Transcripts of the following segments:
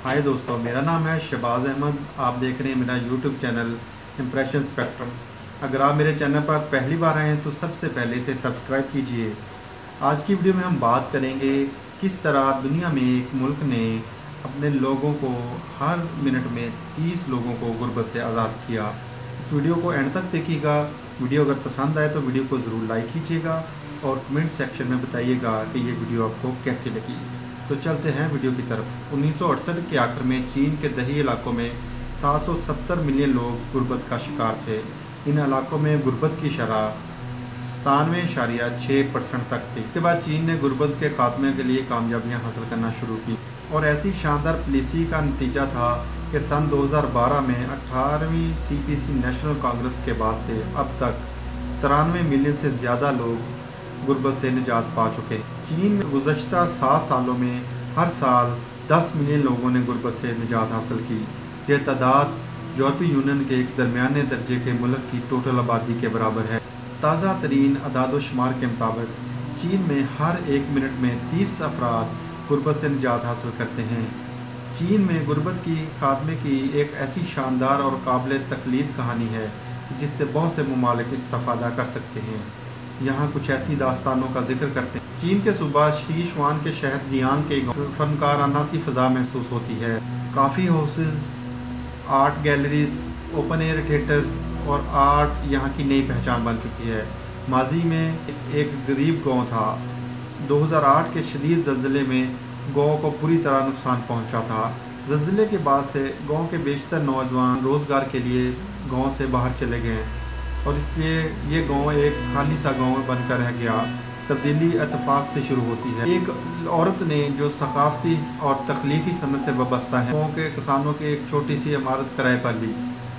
हाय दोस्तों, मेरा नाम है शहबाज अहमद। आप देख रहे हैं मेरा यूट्यूब चैनल इम्प्रेशन स्पेक्ट्रम। अगर आप मेरे चैनल पर पहली बार आए हैं तो सबसे पहले इसे सब्सक्राइब कीजिए। आज की वीडियो में हम बात करेंगे किस तरह दुनिया में एक मुल्क ने अपने लोगों को हर मिनट में 30 लोगों को गुर्बत से आज़ाद किया। इस वीडियो को एंड तक देखिएगा। वीडियो अगर पसंद आए तो वीडियो को ज़रूर लाइक कीजिएगा और कमेंट सेक्शन में बताइएगा कि ये वीडियो आपको कैसी लगी। तो चलते हैं वीडियो की तरफ। 1968 के आखिर में चीन के दही इलाकों में 770 मिलियन लोग गुर्बत का शिकार थे। इन इलाकों में गुर्बत की शरह 97.6% तक थी। इसके बाद चीन ने गुर्बत के खात्मे के लिए कामयाबियां हासिल करना शुरू की और ऐसी शानदार पॉलिसी का नतीजा था कि सन 2012 में 18वीं CPC नेशनल कांग्रेस के बाद से अब तक 93 मिलियन से ज़्यादा लोग गुर्बत से निजात पा चुके हैं। चीन में गुज़श्ता 7 सालों में हर साल 10 मिलियन लोगों ने गुर्बत से निजात हासिल की। यह तादाद यूरोपीय यूनियन के एक दरमियाने दर्जे के मुल्क की टोटल आबादी के बराबर है। ताज़ा तरीन अदाद-ओ-शुमार के मुताबिक चीन में हर 1 मिनट में 30 अफराद गुर्बत से निजात हासिल करते हैं। चीन में गुर्बत की खात्मे की एक ऐसी शानदार और काबिल तकलीद कहानी है जिससे बहुत से ममालिक इस्तिफादा कर सकते हैं। यहाँ कुछ ऐसी दास्तानों का जिक्र करते हैं। चीन के सूबा शीशुआन के शहर जियांग के फनकाराना सी फ़ज़ा महसूस होती है। Coffee houses, art galleries, open air theatres और आर्ट यहाँ की नई पहचान बन चुकी है। माजी में एक गरीब गांव था। 2008 के शदीद ज़लज़ले में गांव को पूरी तरह नुकसान पहुंचा था। ज़लज़ले के बाद से गांव के बेशतर नौजवान रोज़गार के लिए गांव से बाहर चले गए और इसलिए ये गांव एक खाली सा गांव बनकर रह गया। तब्दीली इत्तेफाक से शुरू होती है। एक औरत ने जो सकाफती और तख्लीकी सनत से वाबस्ता है, गाँव के किसानों की एक छोटी सी इमारत किराए पर ली।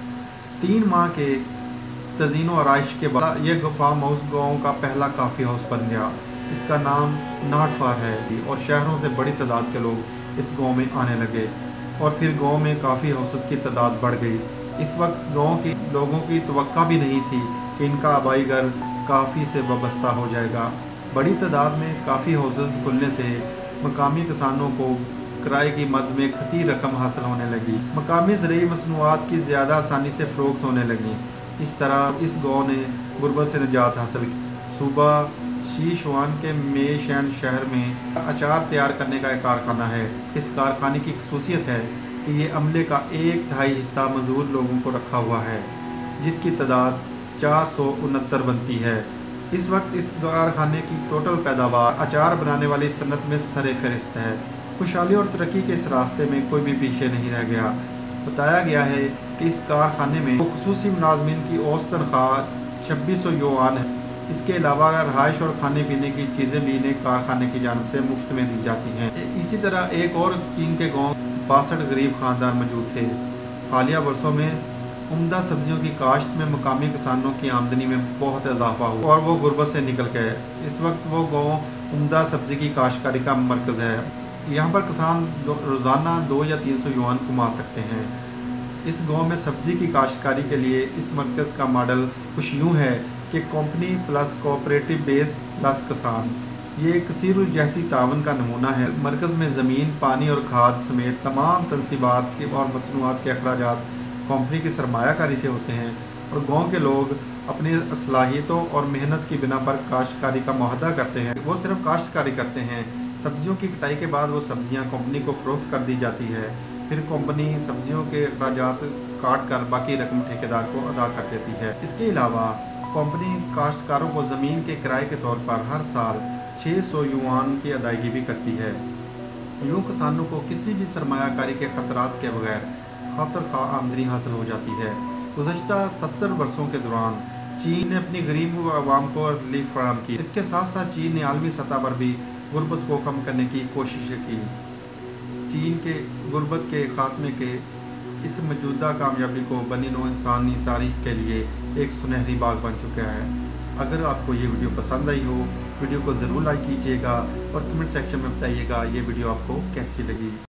3 माह के तज़ीन व आराइश के बाद यह फार्म हाउस गाँव का पहला काफ़ी हाउस बन गया। इसका नाम नाटफार है और शहरों से बड़ी तादाद के लोग इस गाँव में आने लगे और फिर गाँव में काफ़ी हाउसेस की तादाद बढ़ गई। इस वक्त गांव के लोगों की तवक्का भी नहीं थी कि इनका आबाई घर काफ़ी से वाबस्ता हो जाएगा। बड़ी तादाद में काफ़ी हाउसेस खुलने से मकामी किसानों को किराए की मद में खती रकम हासिल होने लगी। मकामी ज़रूरी मसनूआत की ज़्यादा आसानी से फ़रोख्त होने लगी। इस तरह इस गांव ने गुर्बत से निजात हासिल की। सूबा शीशुआन के मेशैन शहर में अचार तैयार करने का एक कारखाना है। इस कारखाने की खसूसियत है कि ये अमले का 1/3 हिस्सा मजदूर लोगों को रखा हुआ है, जिसकी तादाद 469 बनती है। इस वक्त इस कारखाने की टोटल पैदावार अचार बनाने वाली सनत में सरे फहरिस्त है। खुशहाली और तरक्की के इस रास्ते में कोई भी पीछे नहीं रह गया। बताया गया है कि इस कारखाने में खुसूसी मुलाजमीन की औसत तनख्वाह 2600 युआन है। इसके अलावा रहाइश और खाने पीने की चीज़ें भी इन्हें कारखाने की जानिब से मुफ्त में दी जाती हैं। इसी तरह एक और चीन के गाँव 62 गरीब ख़ानदान मौजूद थे। हालिया वर्षों में उम्दा सब्जियों की काश्त में मकामी किसानों की आमदनी में बहुत इजाफा हुआ और वो गुर्बत से निकल गए। इस वक्त वो गांव उम्दा सब्ज़ी की काश्तकारी का मरकज़ है। यहाँ पर किसान रोज़ाना 2 या 300 युआन कमा सकते हैं। इस गांव में सब्ज़ी की काश्तकारी के लिए इस मरकज़ का मॉडल कुछ यूँ है कि company plus cooperative base plus किसान। ये कसीरुल-जहती तावन का नमूना है। मरकज़ में ज़मीन, पानी और खाद समेत तमाम तनसीबात के और मसनूआत के अखराजात कंपनी की सरमायाकारी से होते हैं और गांव के लोग अपनी सलाहियतों और मेहनत की बिना पर काश्तकारी का मुआहदा करते हैं। वो सिर्फ काश्तकारी करते हैं। सब्जियों की कटाई के बाद वो सब्जियां कंपनी को फ़रोख्त कर दी जाती है। फिर कंपनी सब्जियों के अखराजात काट कर बाकी रकम ठेकेदार को अदा कर देती है। इसके अलावा कंपनी काश्तकारों को ज़मीन के किराए के तौर पर हर साल 600 युआन की अदायगी भी करती है। यूँ किसानों को किसी भी सरमायाकारी के ख़तरात के बगैर खतर खा आमदनी हासिल हो जाती है। गुज़श्ता 70 वर्षों के दौरान चीन ने अपनी गरीब आवाम को रिलीफ फराहम की। इसके साथ साथ चीन ने आलमी सतह पर भी गुर्बत को कम करने की कोशिशें की। चीन के गुर्बत के खात्मे के इस मौजूदा कामयाबी को बनी नौ इंसानी तारीख के लिए एक सुनहरी बाग बन चुका है। अगर आपको ये वीडियो पसंद आई हो, वीडियो को ज़रूर लाइक कीजिएगा और कमेंट सेक्शन में बताइएगा ये वीडियो आपको कैसी लगी।